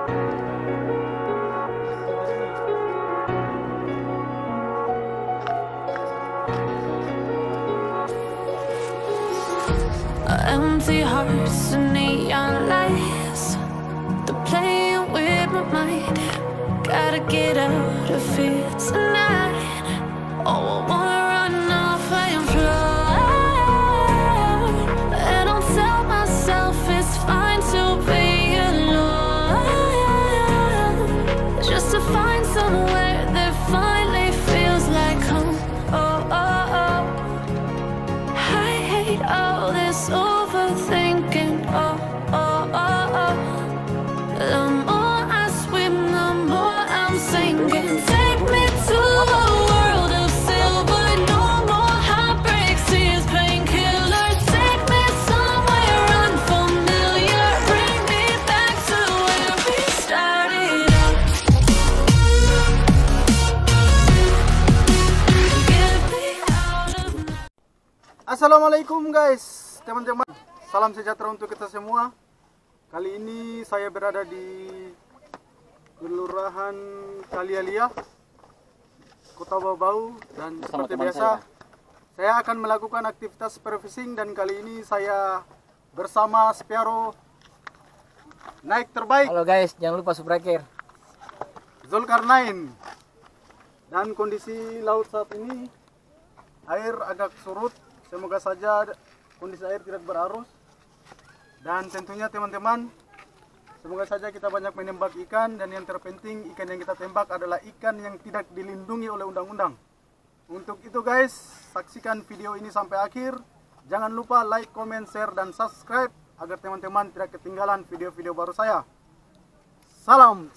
Empty hearts and neon lights, they're playing with my mind. Gotta get out of here tonight. Oh, I wanna run off and fly, and I'll tell myself it's fine to be alone, just to find somewhere that finally feels like home. Oh, oh, oh. I hate all this overthinking. Oh, oh, oh, oh. The more I swim, the more I'm sinking. Take me to a world of silver. No more heartbreaks, tears, painkillers. Take me somewhere unfamiliar. Bring me back to where we started out. Get me out of now. Assalamualaikum guys, teman-teman. Salam sejahtera untuk kita semua. Kali ini saya berada di Kelurahan Kalialia, Kota Bau-Bau, dan seperti biasa saya akan melakukan aktivitas superfishing, dan kali ini saya bersama Spiaro naik terbaik. Halo guys, jangan lupa subscribe. Zulkarnain. Dan kondisi laut saat ini air agak surut. Semoga saja kondisi air tidak berarus. Dan tentunya teman-teman, semoga saja kita banyak menembak ikan, dan yang terpenting ikan yang kita tembak adalah ikan yang tidak dilindungi oleh undang-undang. Untuk itu guys, saksikan video ini sampai akhir. Jangan lupa like, comment, share, dan subscribe agar teman-teman tidak ketinggalan video-video baru saya. Salam.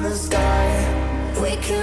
the sky. We can